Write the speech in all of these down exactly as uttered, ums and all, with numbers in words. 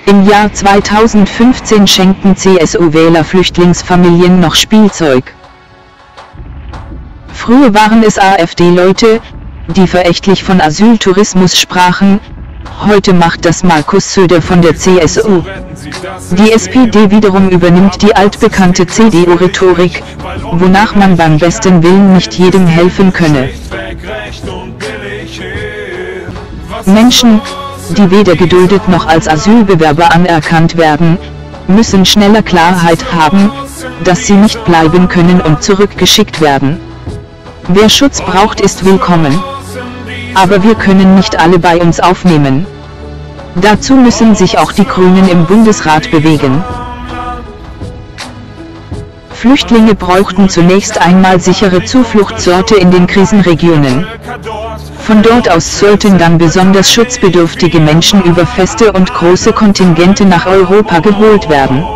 Im Jahr zweitausendfünfzehn schenkten C S U-Wähler Flüchtlingsfamilien noch Spielzeug. Früher waren es AfD-Leute, die verächtlich von Asyltourismus sprachen, heute macht das Markus Söder von der C S U. Die S P D wiederum übernimmt die altbekannte C D U-Rhetorik, wonach man beim besten Willen nicht jedem helfen könne. Menschen, die weder geduldet noch als Asylbewerber anerkannt werden, müssen schneller Klarheit haben, dass sie nicht bleiben können und zurückgeschickt werden. Wer Schutz braucht, ist willkommen. Aber wir können nicht alle bei uns aufnehmen. Dazu müssen sich auch die Grünen im Bundesrat bewegen. Flüchtlinge brauchten zunächst einmal sichere Zufluchtsorte in den Krisenregionen. Von dort aus sollten dann besonders schutzbedürftige Menschen über feste und große Kontingente nach Europa geholt werden.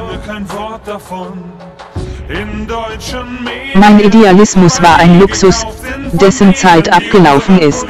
Mein Idealismus war ein Luxus, dessen Zeit abgelaufen ist.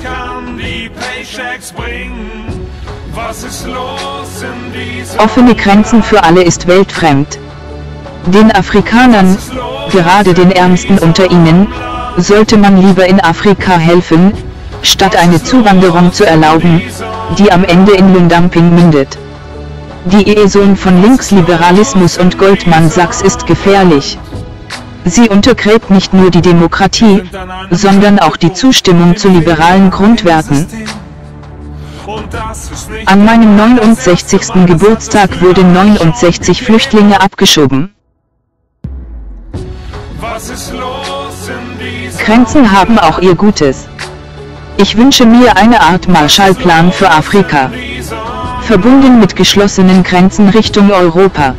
Offene Grenzen für alle ist weltfremd. Den Afrikanern, gerade den Ärmsten unter ihnen, sollte man lieber in Afrika helfen, statt eine Zuwanderung zu erlauben, die am Ende in Lohndumping mündet. Die Ehe von Linksliberalismus und Goldman Sachs ist gefährlich. Sie untergräbt nicht nur die Demokratie, sondern auch die Zustimmung zu liberalen Grundwerten. An meinem neunundsechzigsten Geburtstag wurden neunundsechzig Flüchtlinge abgeschoben. Grenzen haben auch ihr Gutes. Ich wünsche mir eine Art Marshallplan für Afrika. Verbunden mit geschlossenen Grenzen Richtung Europa.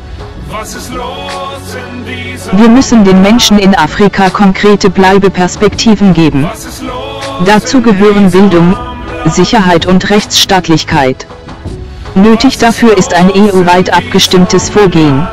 Wir müssen den Menschen in Afrika konkrete Bleibeperspektiven geben. Dazu gehören Bildung, Sicherheit und Rechtsstaatlichkeit. Nötig dafür ist ein E U-weit abgestimmtes Vorgehen.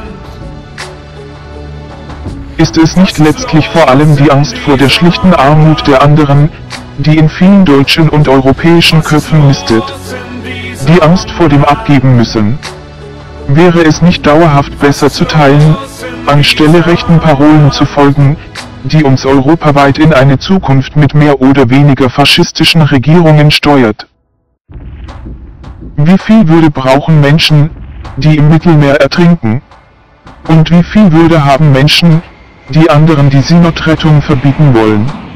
Ist es nicht letztlich vor allem die Angst vor der schlichten Armut der anderen, die in vielen deutschen und europäischen Köpfen nistet? Die Angst vor dem Abgeben müssen. Wäre es nicht dauerhaft besser zu teilen, anstelle rechten Parolen zu folgen, die uns europaweit in eine Zukunft mit mehr oder weniger faschistischen Regierungen steuert? Wie viel Würde brauchen Menschen, die im Mittelmeer ertrinken? Und wie viel Würde haben Menschen, die anderen die Seenotrettung verbieten wollen?